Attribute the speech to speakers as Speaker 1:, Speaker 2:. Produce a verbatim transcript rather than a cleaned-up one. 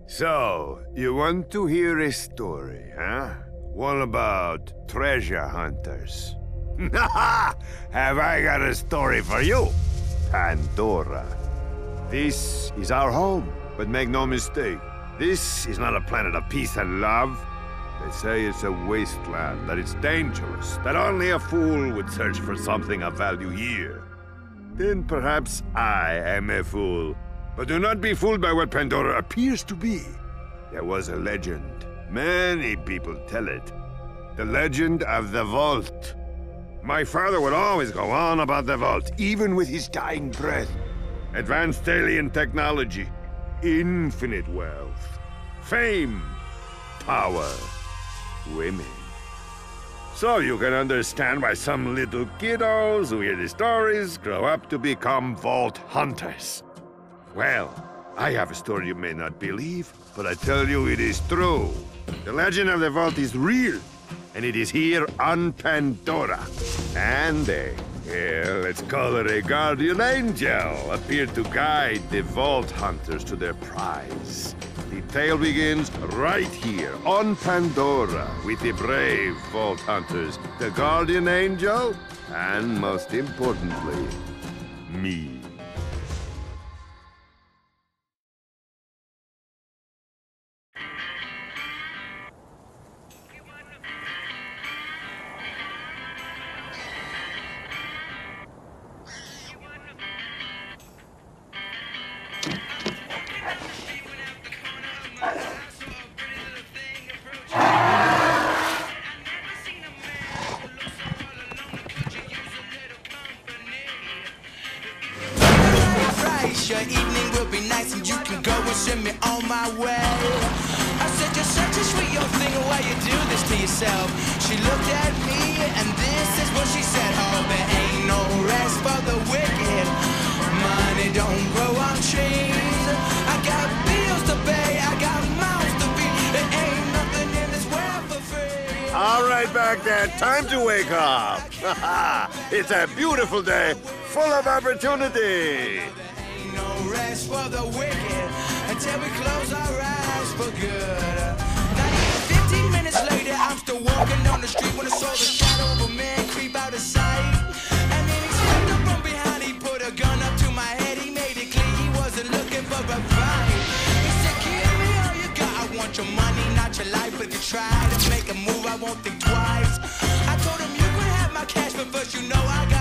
Speaker 1: So, you want to hear a story, huh? One about treasure hunters. Have I got a story for you? Pandora. This is our home, but make no mistake, this is not a planet of peace and love. They say it's a wasteland, that it's dangerous, that only a fool would search for something of value here. Then perhaps I am a fool. But do not be fooled by what Pandora appears to be. There was a legend. Many people tell it. The legend of the Vault. My father would always go on about the Vault, even with his dying breath. Advanced alien technology, infinite wealth, fame, power, women. So you can understand why some little kiddos who hear the stories grow up to become Vault Hunters. Well, I have a story you may not believe, but I tell you it is true. The legend of the Vault is real, and it is here on Pandora. And a, well, let's call it a guardian angel, appeared to guide the Vault Hunters to their prize. The tale begins right here on Pandora with the brave Vault Hunters, the guardian angel, and most importantly, me.
Speaker 2: Your evening will be nice and you can go and send me on my way. I said you're such a sweet young thing, why you do this to yourself? She looked at me and this is what she said. Oh, there ain't no rest for the wicked. Money don't grow on trees. I got bills to pay, I got mouths to feed. There ain't nothing in this world for free.
Speaker 1: All right, Baghdad, time to wake up. It's a beautiful day, full of opportunity.
Speaker 2: No rest for the wicked until we close our eyes for good. Not even fifteen minutes later, I'm still walking down the street when I saw the shadow of a man creep out of sight. And then he stepped up from behind, he put a gun up to my head, he made it clear he wasn't looking for a fight. He said, give me all you got, I want your money, not your life. If you try to make a move, I won't think twice. I told him you could have my cash, but first you know I got